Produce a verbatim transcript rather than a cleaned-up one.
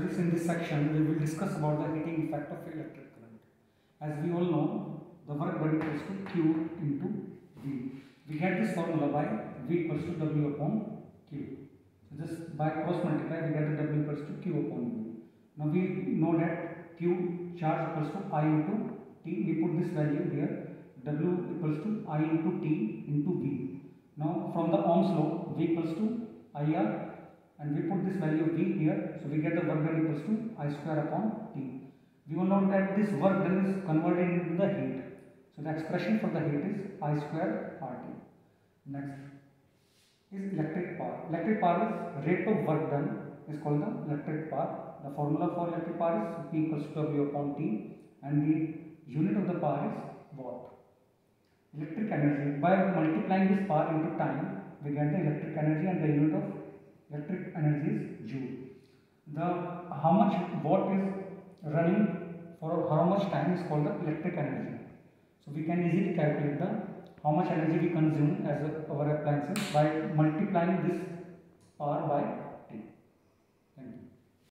studies, in this section we will discuss about the heating effect of electric current. As we all know, the work done equals to Q into V. We get this formula by V equals to W upon Q. So just by cross multiply we get the W equals to Q upon V. Now we know that Q charge equals to I into T. We put this value here. W equals to I into T into V. Now from the Ohm's law, V equals to I R, and we put this value of V here, so we get the work done equals to I square upon T. We will note that this work done is converted into the heat. So the expression for the heat is I square R T. Next is electric power. Electric power is rate of work done is called the electric power. The formula for electric power is P equals to W upon T, and the unit of the power is watt. Electric energy, by multiplying this power into time, we get the electric energy, and the unit of electric energy is joule. The how much watt is running for how much time is called the electric energy. So we can easily calculate the how much energy we consume as a, our appliances by multiplying this power by T. Thank you.